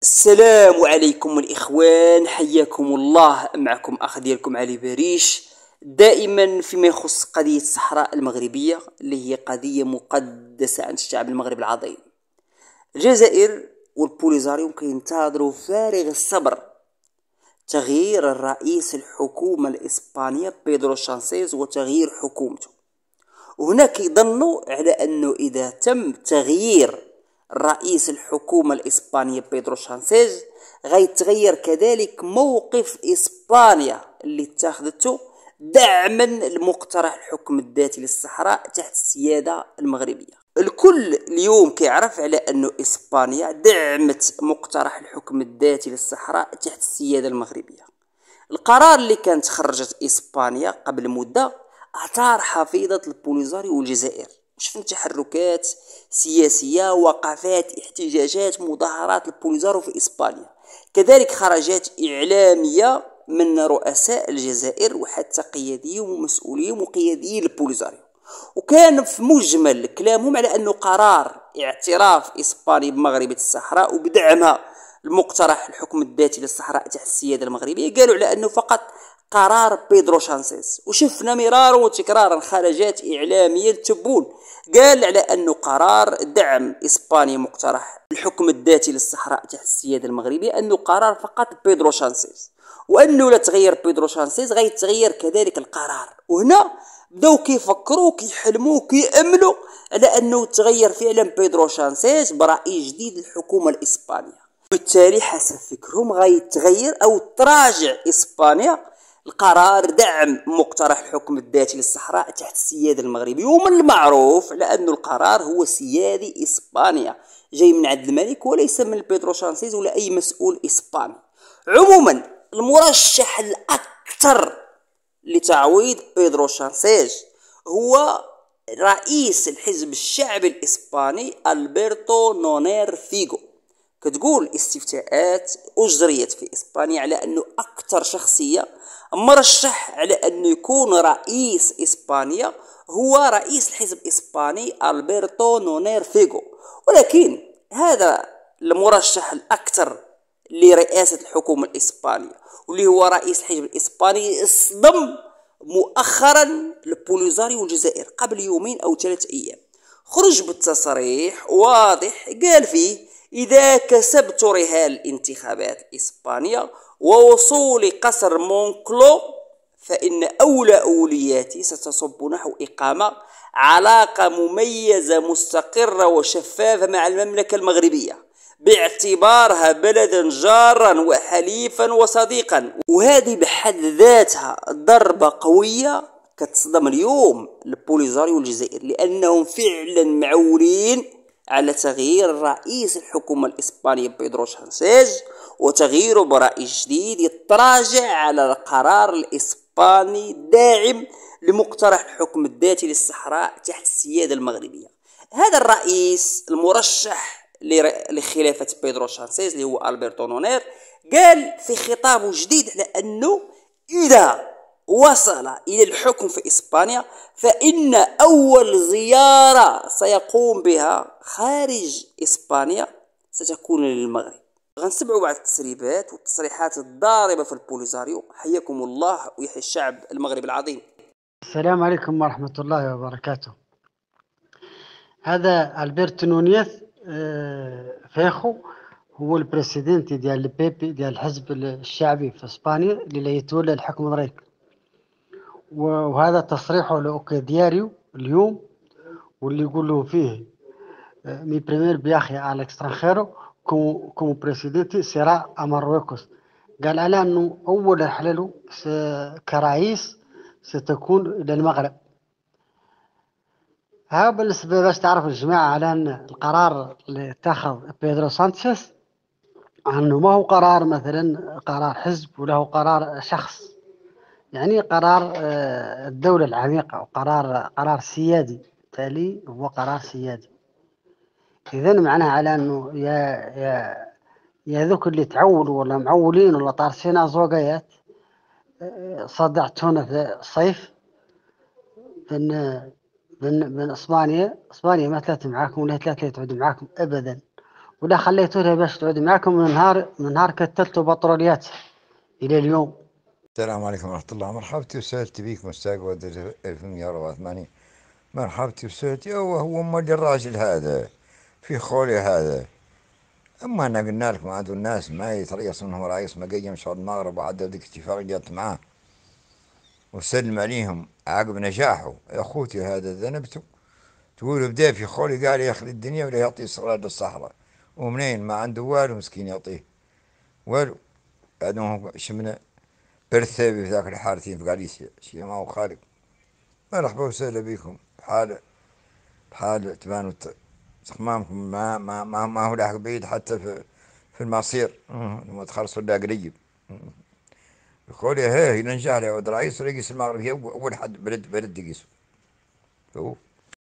السلام عليكم الإخوان، حياكم الله. معكم أخ ديالكم علي باريش، دائما فيما يخص قضية الصحراء المغربية اللي هي قضية مقدسة عند الشعب المغربي العظيم. الجزائر والبوليزاريو كينتظروا فارغ الصبر تغيير الرئيس الحكومة الإسبانية بيدرو سانشيز وتغيير حكومته. وهنا كيظنوا على أنه إذا تم تغيير رئيس الحكومة الإسبانية بيدرو سانشيز غيتغير كذلك موقف إسبانيا اللي اتخذته دعما لمقترح الحكم الذاتي للصحراء تحت السيادة المغربية. الكل اليوم كيعرف على أنه إسبانيا دعمت مقترح الحكم الذاتي للصحراء تحت السيادة المغربية. القرار اللي كانت خرجت إسبانيا قبل مدة أثار حفيظة البوليزاريو والجزائر، وشفنا تحركات سياسية، وقفات، احتجاجات، مظاهرات البوليزاريو في إسبانيا، كذلك خرجات إعلامية من رؤساء الجزائر وحتى قياديين ومسؤولين وقياديين البوليزاريو، وكان في مجمل كلامهم على أنه قرار اعتراف إسبانيا بمغربية الصحراء وبدعمها المقترح الحكم الذاتي للصحراء تحت السيادة المغربية قالوا على أنه فقط قرار بيدرو سانشيز. وشفنا مرارا وتكرارا خرجات إعلامية تبون قال على أنه قرار دعم إسبانيا مقترح الحكم الذاتي للصحراء تحت السيادة المغربية أنه قرار فقط بيدرو سانشيز، وأنه لا تغير بيدرو سانشيز غيتغير كذلك القرار. وهنا بداو كيفكروا كيحلموا كيأملوا على أنه تغير فعلا بيدرو سانشيز برئيس جديد للحكومة الإسبانية، بالتالي حسب فكرهم غيتغير أو تراجع إسبانيا القرار دعم مقترح الحكم الذاتي للصحراء تحت السيادة المغربية. ومن المعروف على أن القرار هو سيادي إسبانيا جاي من عند الملك وليس من بيدرو سانشيز ولا أي مسؤول إسباني. عموما المرشح الأكثر لتعويض بيدرو سانشيز هو رئيس الحزب الشعبي الإسباني ألبرتو نونير فيغو. كتقول استفتاءات أجريت في إسبانيا على أنه أكثر شخصية مرشح على أنه يكون رئيس إسبانيا هو رئيس الحزب الإسباني ألبرتو نونير فيغو، ولكن هذا المرشح الأكثر لرئاسة الحكومة الإسبانية واللي هو رئيس الحزب الإسباني اصطدم مؤخرا البوليزاريو والجزائر قبل يومين أو 3 أيام. خرج بالتصريح واضح قال فيه: إذا كسبت رهان الانتخابات الإسبانية ووصول قصر مونكلو فإن أولى أولوياتي ستصب نحو إقامة علاقة مميزة مستقرة وشفافة مع المملكة المغربية باعتبارها بلدا جارا وحليفا وصديقا. وهذه بحد ذاتها ضربة قوية كتصدم اليوم البوليزاريو والجزائر، لأنهم فعلا معولين على تغيير رئيس الحكومة الإسبانية بيدرو سانشيز وتغييره برئيس جديد يتراجع على القرار الإسباني الداعم لمقترح الحكم الذاتي للصحراء تحت السيادة المغربية. هذا الرئيس المرشح لخلافة بيدرو سانشيز اللي هو ألبرتو نونير قال في خطابه جديد على أنه إذا وصل إلى الحكم في إسبانيا فإن أول زيارة سيقوم بها خارج إسبانيا ستكون للمغرب. غنسمعوا بعض التسريبات والتصريحات الضاربة في البوليزاريو. حياكم الله ويحيي الشعب المغربي العظيم. السلام عليكم ورحمة الله وبركاته. هذا ألبرتو نونيز فيخو هو البريسيدنتي ديال البيبي ديال الحزب الشعبي في اسبانيا اللي يتولى الحكم المغربي، وهذا تصريحه لأوكي دياريو اليوم، واللي يقول له فيه مي بريمير بياخي على الاكسترانخيرو كومو بريسيدنتي سيرا امارويكوس. قال على انه اول رحلته كرئيس ستكون الى المغرب. ها بالنسبه باش تعرف الجماعه على ان القرار اللي اتخذ بيدرو سانشيز انه ما هو قرار مثلا قرار حزب ولا هو قرار شخص، يعني قرار الدولة العميقة وقرار سيادي، بالتالي هو قرار سيادي. إذن معناه على أنه يا ذوك اللي تعولوا ولا معولين ولا طارسين زوقيات صدعتونا في الصيف بين إسبانيا ما ثلاثة معاكم ولا ثلاثة تعود معاكم أبدا، ولا خليتوها باش تعود معكم من نهار كتلتوا بطروليات إلى اليوم؟ السلام عليكم ورحمة الله. مرحبتي وسهلت بيك مستقبل 1184. مرحبتي وسهلتي. هو مولي الراجل هذا في خولي هذا. أما أنا قلنا لكم هذو الناس ما يتريص منهم رئيس مقيم شهر المغرب وعدى ذيك اتفاقيات معاه وسلم عليهم عقب نجاحه. يا أخوتي هذا ذنبته. تقول بدأ في خولي قال ياخذ الدنيا ولا يعطي استغلال للصحراء، ومنين ما عنده والو مسكين يعطيه والو. بعدهم شمنا برثيبي في ذاك الحارتين في غاليسيا شيء ما هو خالق. مرحبا وسهلا بكم. بحال تبانوا تخمامكم ما هو لاحق بعيد حتى في المصير. لما تخلصوا لا قريب. يقول هي ننجح له يعود رئيس المغرب هي أول حد بلد يقيسوا.